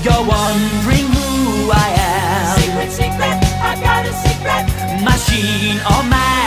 You're wondering who I am. Secret, secret, I've got a secret. Machine or man?